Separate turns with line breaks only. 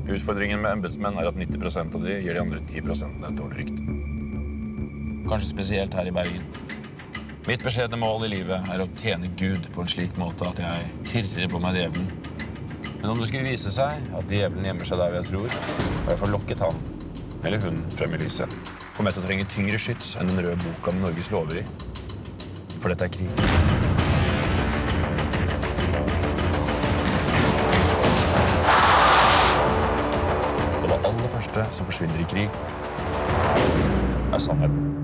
Utfordringen med embetsmenn at 90% av de gir de andre 10% et dårlig rykte. Kanskje spesielt her i Bergen. Mitt beskjedne mål i livet å tjene Gud på en slik måte at jeg tirrer på meg djevelen. Men om det skulle vise seg at djevelen gjemmer seg der jeg tror, har jeg forlokket han, eller hun, frem i lyset. Kommer jeg til å trenge tyngre skyts enn den røde boka med Norges lover i. For dette krig. Og det aller første som forsvinner i krig, sannheten.